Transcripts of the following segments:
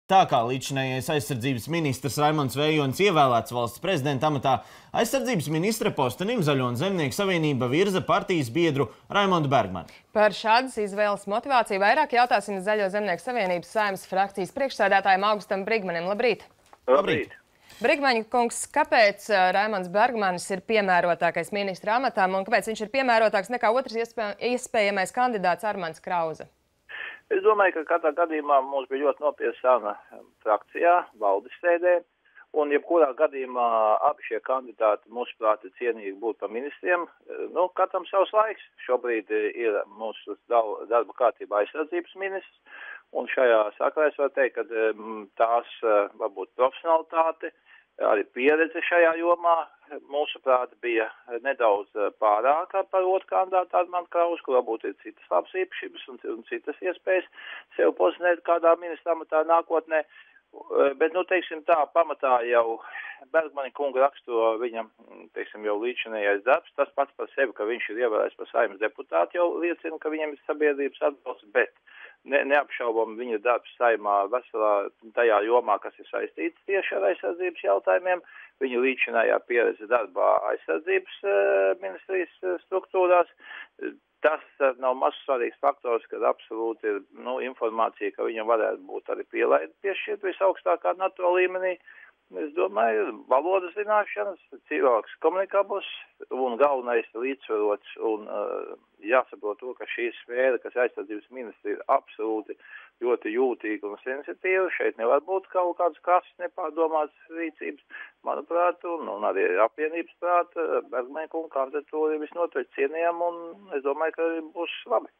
Tā kā līdzinājais aizsardzības ministrs Raimonds Vējonis ievēlēts valsts prezidenta amatā, aizsardzības ministra postenim Zaļo un Zemnieku savienība virza partijas biedru Raimondu Bergmanu. Par šādas izvēles motivāciju vairāk jautāsim Zaļo Zemnieku savienības Saeimas frakcijas priekšsēdētājam Augustam Brigmanim. Labrīt! Labrīt! Brigmaņa kungs, kāpēc Raimonds Bergmanis ir piemērotākais ministra amatām un kāpēc viņš ir piemērotāks nekā otrs iespējamais kandidāts Armands Krauze? Es domāju, ka katrā gadījumā mums bija ļoti nopietna saruna frakcijā, valdes sēdē, un jebkurā gadījumā abi šie kandidāti, mūsuprāt, ir cienīgi būt par ministriem. Katram savs laiks. Šobrīd ir mūsu darba kārtībā aizsardzības ministrs, un šajā sakarā es varu teikt, ka tās varbūt profesionalitāte, arī pieredze šajā jomā, mūsuprāt, bija nedaudz pārāka par otru kandidātu Armandu Krauzi, kur varbūt ir citas labas īpašības un citas iespējas sev pozicionēt kādā ministra amatā nākotnē. Bet, teiksim tā, pamatā jau Bergmani kunga raksturo viņam, teiksim, jau līdzinājais darbs. Tas pats par sevi, ka viņš ir ievēlēts par Saeimas deputātu, jau liecina, ka viņam ir sabiedrības atbalsts, bet neapšaubam viņa darbs Saeimā veselā tajā jomā, kas ir saistīts tieši ar aizsardzības jautājumiem. Viņa līdzinājā pieredze darbā aizsardzības ministrijas struktūrās. Tas nav mazs svarīgs faktors, kad absolūti ir informācija, ka viņam varētu būt arī pielaide piešķirt visaugstākā NATO līmenī. Es domāju, valodas zināšanas, cilvēks komunikabls un galvenais līdzsvarots un jāsaprot to, ka šī sfēra, kas aizsardzības ministri, ir absolūti ļoti jūtīga un sensitīva. Šeit nevar būt kaut kāds krasas nepārdomāts rīcības, manuprāt, un arī apvienības prāt. Bergmaņa kunga kandidatūra ir visnotaļ cienījama un es domāju, ka būs labi.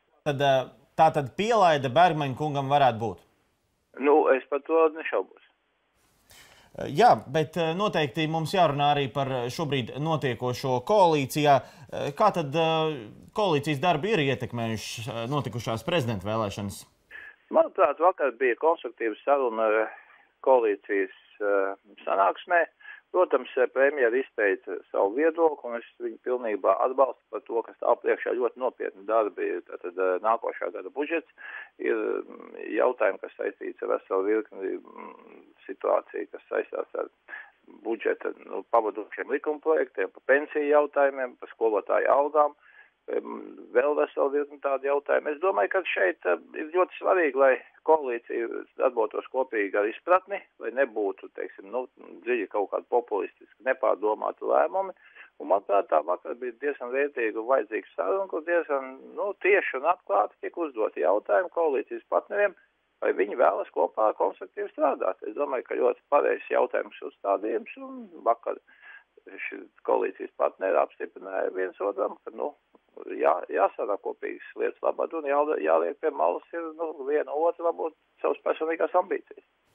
Tā tad pielaide Bergmaņa kungam varētu būt? Es par to nešaubos. Jā, bet noteikti mums jārunā arī par šobrīd notiekošo koalīcijā. Kā tad koalīcijas darbi ir ietekmējuši notikušās prezidenta vēlēšanas? Manuprāt, vakar bija konstruktīva saruna koalīcijas sanāksmē. Protams, premjera izteica savu viedokli, un es viņu pilnībā atbalstu par to, ka stāv priekšā ļoti nopietni darbi. Tātad nākošā gada budžets ir jautājumi, kas saistīts ar veselu virkni situāciju, kas saistās ar budžeta pavadošiem likumprojektiem, par pensiju jautājumiem, par skolotāju algām. Vēl veselu virkni tādu jautājumu. Es domāju, ka šeit ir ļoti svarīgi, lai koalīcija darbotos kopīgi ar izpratni, lai nebūtu, teiksim, dziļi kaut kādi populistiski nepārdomāti lēmumi. Un, manuprāt, tā vakar bija diezgan vērtīga un vajadzīga saruna, kur diezgan tieši un atklāti tika uzdoti jautājumi koalīcijas partneriem, vai viņi vēlas kopā konstruktīvi strādāt. Es domāju, ka ļoti pareizs jautājums uzstādījums, un vakar šis koalīcijas partneri apstiprināja viens otram, ka, jāsarā kopīgas lietas labad un jāliek pie malas ir viena otra varbūt savas personīgās ambīcijas.